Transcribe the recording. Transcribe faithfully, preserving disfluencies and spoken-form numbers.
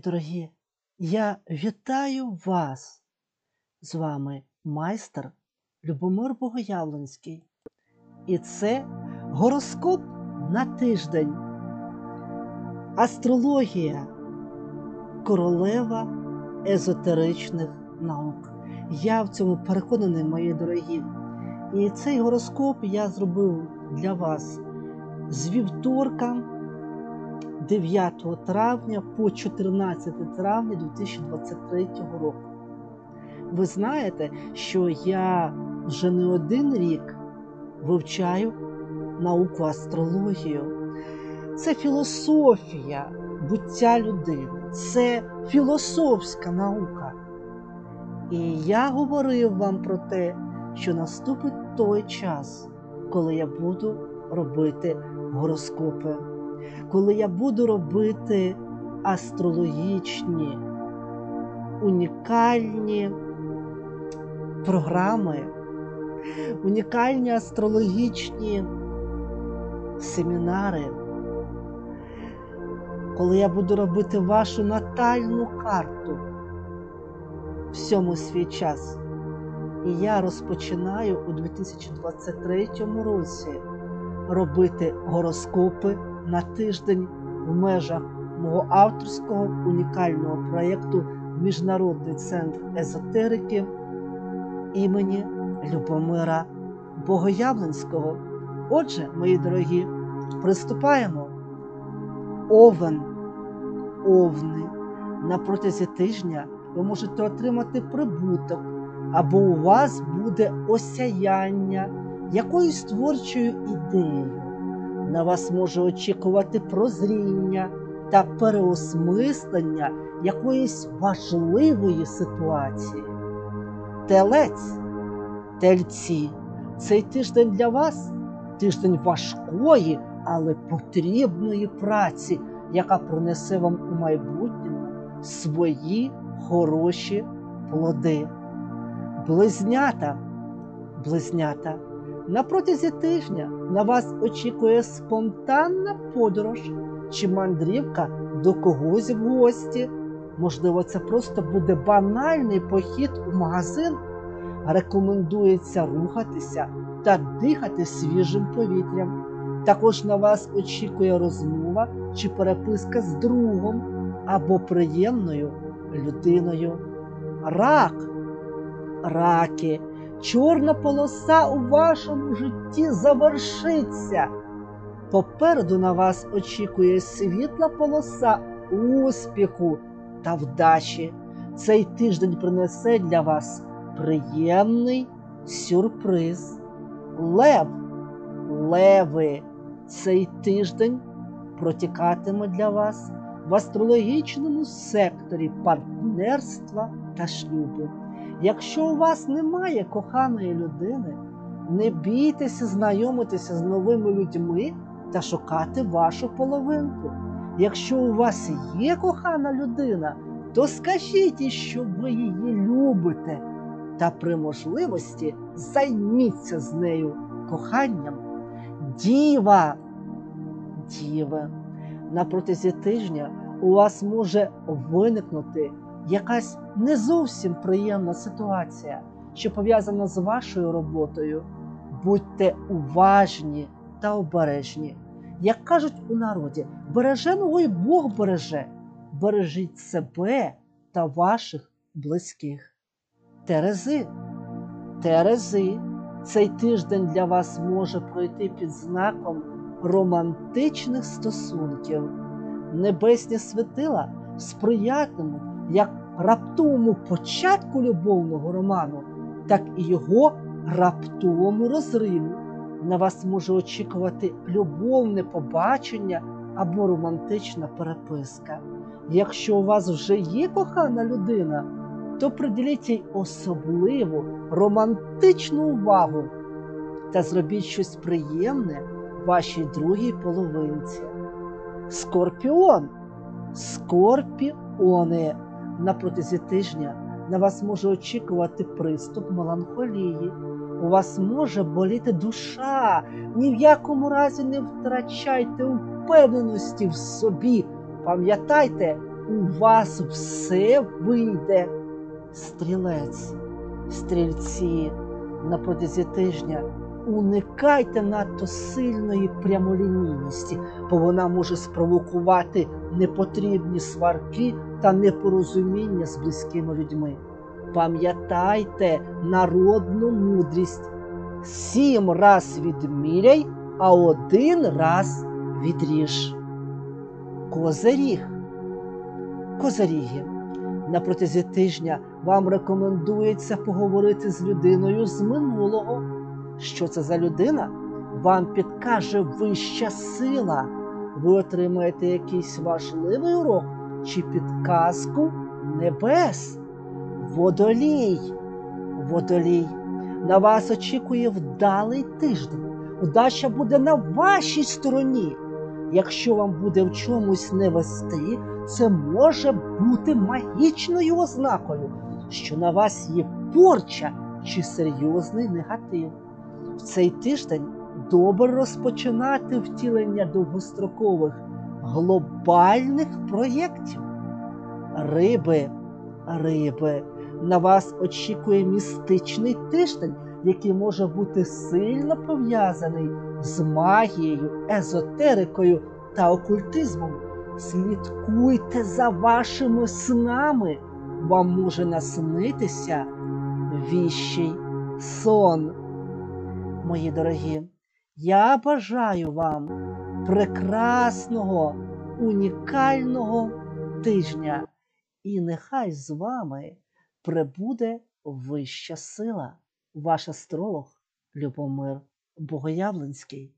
дорогі, я вітаю вас! З вами майстер Любомир Богоявленський. І це гороскоп на тиждень. Астрологія – королева езотеричних наук. Я в цьому переконаний, мої дорогі. І цей гороскоп я зробив для вас з вівторка, дев'ятого травня по чотирнадцяте травня дві тисячі двадцять третього року. Ви знаєте, що я вже не один рік вивчаю науку астрологію. Це філософія буття людини, це філософська наука. І я говорив вам про те, що наступить той час, коли я буду робити гороскопи, коли я буду робити астрологічні, унікальні програми, унікальні астрологічні семінари, коли я буду робити вашу натальну карту всьому свій час. І я розпочинаю у дві тисячі двадцять третьому році робити гороскопи на тиждень в межах мого авторського унікального проєкту Міжнародний центр езотерики імені Любомира Богоявленського. Отже, мої дорогі, приступаємо. Овен, овни. На протязі тижня ви можете отримати прибуток, або у вас буде осяяння якоюсь творчою ідеєю. На вас може очікувати прозріння та переосмислення якоїсь важливої ситуації. Телець, тельці, цей тиждень для вас – тиждень важкої, але потрібної праці, яка принесе вам у майбутньому свої хороші плоди. Близнята, близнята, на протязі тижня на вас очікує спонтанна подорож чи мандрівка до когось в гості. Можливо, це просто буде банальний похід у магазин. Рекомендується рухатися та дихати свіжим повітрям. Також на вас очікує розмова чи переписка з другом або приємною людиною. Рак, раки, чорна полоса у вашому житті завершиться. Попереду на вас очікує світла полоса успіху та вдачі. Цей тиждень принесе для вас приємний сюрприз. Лев, леви, цей тиждень протікатиме для вас в астрологічному секторі партнерства та шлюбу. Якщо у вас немає коханої людини, не бійтеся знайомитися з новими людьми та шукати вашу половинку. Якщо у вас є кохана людина, то скажіть їй, що ви її любите, та при можливості займіться з нею коханням. Діва, діви, на протязі тижня у вас може виникнути якась не зовсім приємна ситуація, що пов'язана з вашою роботою. Будьте уважні та обережні. Як кажуть у народі, береженого й Бог береже. Бережіть себе та ваших близьких. Терези, терези, цей тиждень для вас може пройти під знаком романтичних стосунків. Небесні світила сприятимуть як раптовому початку любовного роману, так і його раптовому розриву. На вас може очікувати любовне побачення або романтична переписка. Якщо у вас вже є кохана людина, то приділіть їй особливу романтичну увагу та зробіть щось приємне вашій другій половинці. Скорпіон, скорпіони, на протязі тижня на вас може очікувати приступ меланхолії. У вас може боліти душа. Ні в якому разі не втрачайте впевненості в собі. Пам'ятайте, у вас все вийде. Стрілець, стрільці, на протязі тижня уникайте надто сильної прямолінійності, бо вона може спровокувати непотрібні сварки та непорозуміння з близькими людьми. Пам'ятайте народну мудрість. Сім раз відміряй, а один раз відріж. Козиріг. Козиріги. На протязі тижня вам рекомендується поговорити з людиною з минулого. Що це за людина? Вам підкаже вища сила. Ви отримаєте якийсь важливий урок чи підказку небес. Водолій. Водолій. На вас очікує вдалий тиждень. Удача буде на вашій стороні. Якщо вам буде в чомусь не вести, це може бути магічною ознакою, що на вас є порча чи серйозний негатив. В цей тиждень добре розпочинати втілення довгострокових глобальних проєктів. Риби, риби, на вас очікує містичний тиждень, який може бути сильно пов'язаний з магією, езотерикою та окультизмом. Слідкуйте за вашими снами. Вам може наснитися віщий сон. Мої дорогі, я бажаю вам прекрасного, унікального тижня. І нехай з вами прибуде вища сила. Ваш астролог Любомир Богоявленський.